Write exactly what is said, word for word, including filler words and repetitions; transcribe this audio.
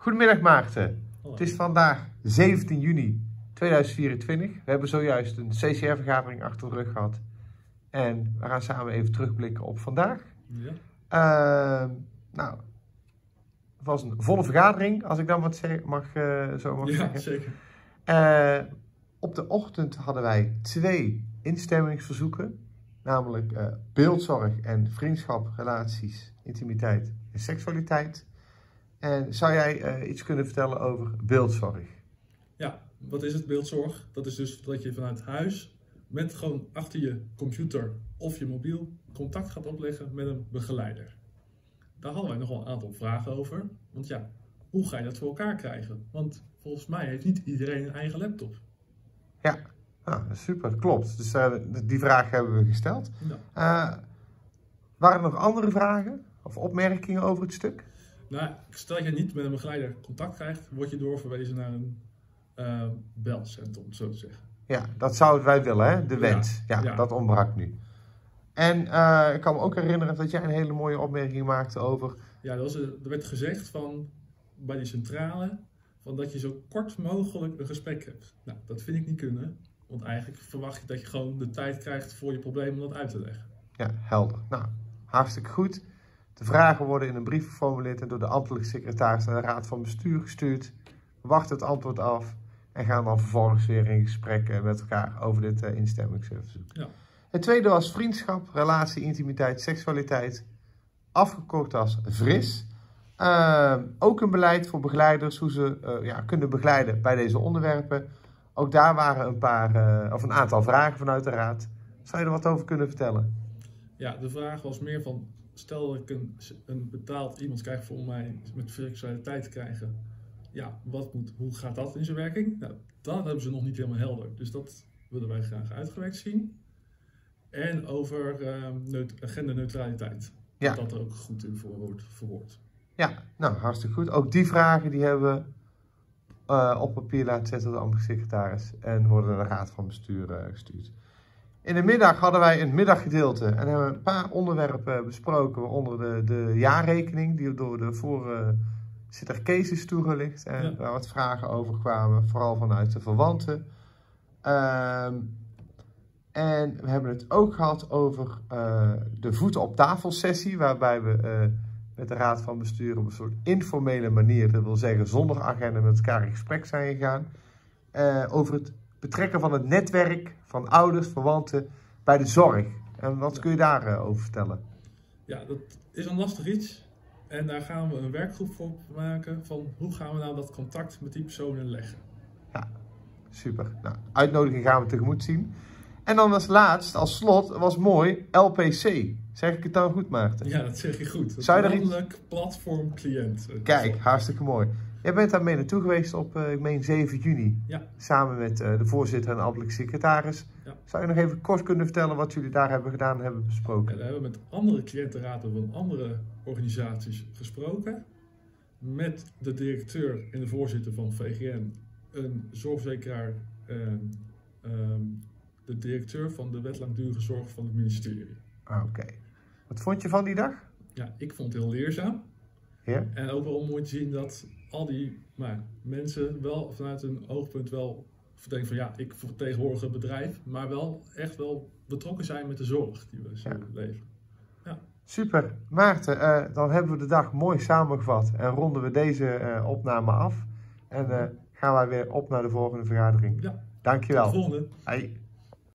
Goedemiddag Maarten. Hallo. Het is vandaag zeventien juni tweeduizend vierentwintig. We hebben zojuist een C C R-vergadering achter de rug gehad. En we gaan samen even terugblikken op vandaag. Ja. Uh, nou, het was een volle vergadering, als ik dan wat zeg, mag, uh, zo mag ja, zeggen. zeker. Uh, op de ochtend hadden wij twee instemmingsverzoeken. Namelijk uh, beeldzorg en vriendschap, relaties, intimiteit en seksualiteit. En zou jij uh, iets kunnen vertellen over beeldzorg? Ja, wat is het beeldzorg? Dat is dus dat je vanuit huis met gewoon achter je computer of je mobiel contact gaat opleggen met een begeleider. Daar hadden wij nog wel een aantal vragen over. Want ja, hoe ga je dat voor elkaar krijgen? Want volgens mij heeft niet iedereen een eigen laptop. Ja, ah, super, klopt. Dus uh, die vraag hebben we gesteld. Ja. Uh, waren er nog andere vragen of opmerkingen over het stuk? Nou, stel dat je niet met een begeleider contact krijgt, word je doorverwezen naar een uh, belcentrum, om zo te zeggen. Ja, dat zouden wij willen, hè? De wens. Ja, ja, ja. Dat ontbrak nu. En uh, ik kan me ook herinneren dat jij een hele mooie opmerking maakte over... Ja, er, was, er werd gezegd van, bij die centrale, van dat je zo kort mogelijk een gesprek hebt. Nou, dat vind ik niet kunnen, want eigenlijk verwacht je dat je gewoon de tijd krijgt voor je probleem om dat uit te leggen. Ja, helder. Nou, hartstikke goed. De vragen worden in een brief geformuleerd en door de ambtelijke secretaris naar de raad van bestuur gestuurd. We wachten het antwoord af en gaan dan vervolgens weer in gesprek met elkaar over dit uh, instemmingsverzoek. Ja. Het tweede was vriendschap, relatie, intimiteit, seksualiteit, afgekort als V R I S. Uh, ook een beleid voor begeleiders, hoe ze uh, ja, kunnen begeleiden bij deze onderwerpen. Ook daar waren een paar, uh, of een aantal vragen vanuit de raad. Zou je er wat over kunnen vertellen? Ja, de vraag was meer van, stel dat ik een, een betaald iemand krijg voor mij met seksualiteit te krijgen. Ja, wat moet, hoe gaat dat in zijn werking? Nou, dat hebben ze nog niet helemaal helder. Dus dat willen wij graag uitgewerkt zien. En over uh, genderneutraliteit. Ja. Dat dat er ook goed in wordt verwoord. Ja, nou hartstikke goed. Ook die vragen die hebben we uh, op papier laten zetten door de ambtelijke secretaris. En worden naar de raad van bestuur uh, gestuurd. In de middag hadden wij een middaggedeelte en hebben we een paar onderwerpen besproken. Waaronder de, de jaarrekening die door de voorzitter Kees is toegelicht. En ja. Waar wat vragen over kwamen, vooral vanuit de verwanten. Um, en we hebben het ook gehad over uh, de voeten op tafel sessie. Waarbij we uh, met de raad van bestuur op een soort informele manier, dat wil zeggen zonder agenda, met elkaar in gesprek zijn gegaan. Uh, over het betrekken van het netwerk van ouders, verwanten bij de zorg. En wat kun je daarover uh, over vertellen? Ja, dat is een lastig iets. En daar gaan we een werkgroep voor maken van hoe gaan we nou dat contact met die personen leggen. Ja, super. Nou, uitnodiging gaan we tegemoet zien. En dan als laatst, als slot, was mooi, L P C. Zeg ik het dan goed, Maarten? Ja, dat zeg je goed. Het Zou je landelijk iets... platform cliënt. Kijk, hartstikke mooi. Jij bent daarmee naartoe geweest op, uh, ik meen, zeven juni. Ja. Samen met uh, de voorzitter en de ambtelijke secretaris. Ja. Zou je nog even kort kunnen vertellen wat jullie daar hebben gedaan en hebben besproken? Ja, daar hebben we met andere cliëntenraden van andere organisaties gesproken. Met de directeur en de voorzitter van V G M, een zorgverzekeraar en um, de directeur van de wet langdurige zorg van het ministerie. Oké. Okay. Wat vond je van die dag? Ja, ik vond het heel leerzaam. Ja? En ook wel mooi te zien dat al die nou, mensen wel vanuit hun oogpunt wel denken van ja, ik vertegenwoordig het bedrijf, maar wel echt wel betrokken zijn met de zorg die we ja. leveren. Ja. Super. Maarten, uh, dan hebben we de dag mooi samengevat en ronden we deze uh, opname af. En uh, gaan wij weer op naar de volgende vergadering. Ja. Dankjewel. Tot de volgende. Hoi.